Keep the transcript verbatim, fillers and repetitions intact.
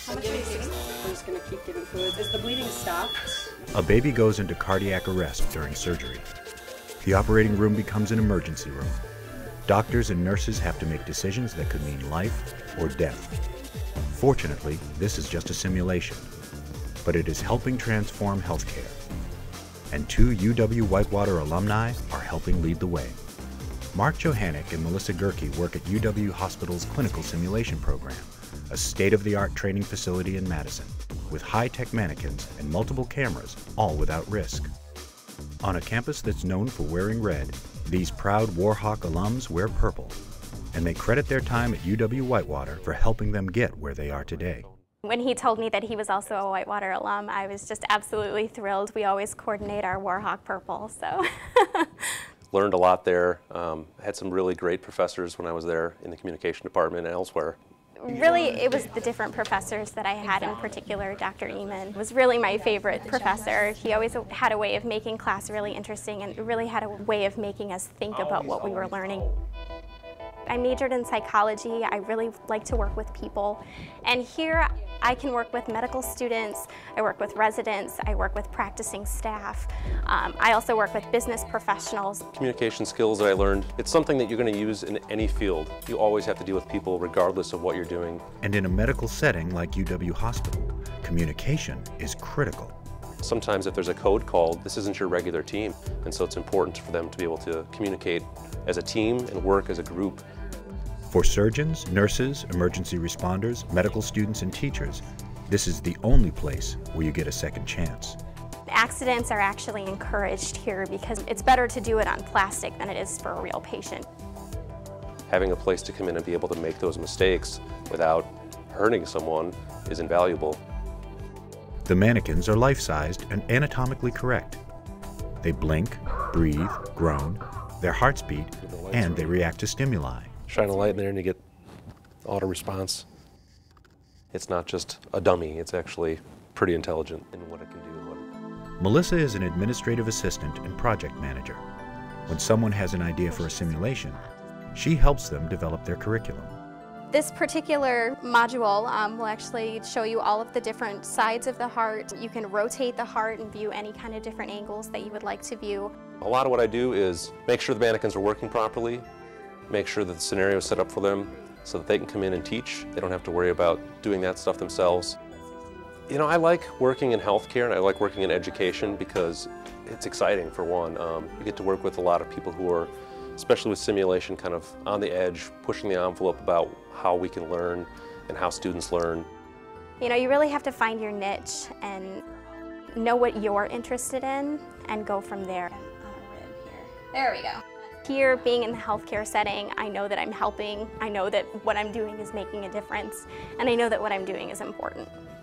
I'm giving fluids. I'm just going to keep giving fluids. Is the bleeding stopped? A baby goes into cardiac arrest during surgery. The operating room becomes an emergency room. Doctors and nurses have to make decisions that could mean life or death. Fortunately, this is just a simulation, but it is helping transform healthcare. And two U W-Whitewater alumni are helping lead the way. Mark Johanneck and Melissa Gerke work at U W Hospital's clinical simulation program, a state-of-the-art training facility in Madison, with high-tech mannequins and multiple cameras, all without risk. On a campus that's known for wearing red, these proud Warhawk alums wear purple, and they credit their time at U W-Whitewater for helping them get where they are today. When he told me that he was also a Whitewater alum, I was just absolutely thrilled. We always coordinate our Warhawk purple, so. Learned a lot there. Um, had some really great professors when I was there in the communication department and elsewhere. Really, it was the different professors that I had in particular. Doctor Eman was really my favorite professor. He always had a way of making class really interesting and really had a way of making us think about what we were learning. I majored in psychology. I really like to work with people. And here I can work with medical students, I work with residents, I work with practicing staff. Um, I also work with business professionals. Communication skills that I learned, it's something that you're going to use in any field. You always have to deal with people regardless of what you're doing. And in a medical setting like U W Hospital, communication is critical. Sometimes if there's a code called, this isn't your regular team, and so it's important for them to be able to communicate as a team and work as a group. For surgeons, nurses, emergency responders, medical students, and teachers, this is the only place where you get a second chance. Accidents are actually encouraged here because it's better to do it on plastic than it is for a real patient. Having a place to come in and be able to make those mistakes without hurting someone is invaluable. The mannequins are life-sized and anatomically correct. They blink, breathe, groan, their hearts beat, and they react to stimuli. Shine a light in there and you get auto response. It's not just a dummy, it's actually pretty intelligent in what it can do. Melissa is an administrative assistant and project manager. When someone has an idea for a simulation, she helps them develop their curriculum. This particular module um, will actually show you all of the different sides of the heart. You can rotate the heart and view any kind of different angles that you would like to view. A lot of what I do is make sure the mannequins are working properly, make sure that the scenario is set up for them so that they can come in and teach. They don't have to worry about doing that stuff themselves. You know, I like working in healthcare and I like working in education because it's exciting, for one. Um, you get to work with a lot of people who are, especially with simulation, kind of on the edge, pushing the envelope about how we can learn and how students learn. You know, you really have to find your niche and know what you're interested in and go from there. There we go. Here, being in the healthcare setting, I know that I'm helping, I know that what I'm doing is making a difference, and I know that what I'm doing is important.